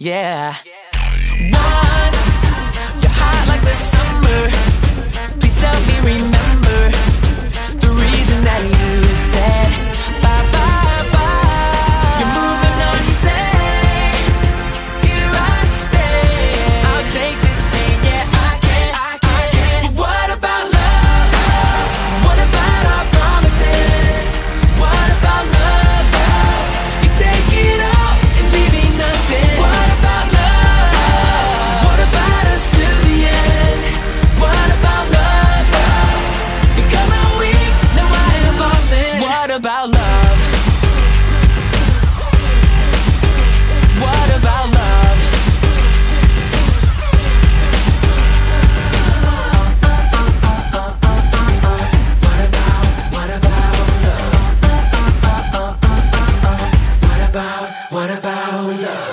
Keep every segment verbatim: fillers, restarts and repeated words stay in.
yeah. Once, you're hot like the summer. Please help me remember the reason that you said bye, bye, bye. You're moving on, you say, here I stay. I'll take this pain, yeah, I can, I can, I can. But what about love? What about our promises? What about love? You take it all and leave me nothing. What about love? What about us till the end? What about love? You cut my wings, now I am falling. What about love? What about love? What about, what about love? What about, what about love?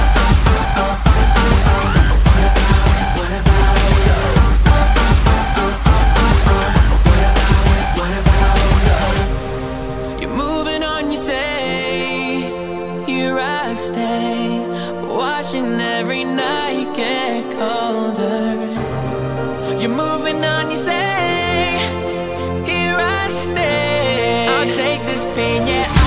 What about love? What about love? You're moving on, you say, here I stay, watching every night get colder. You're moving on, you say, here I stay. I'll take this pain, yeah.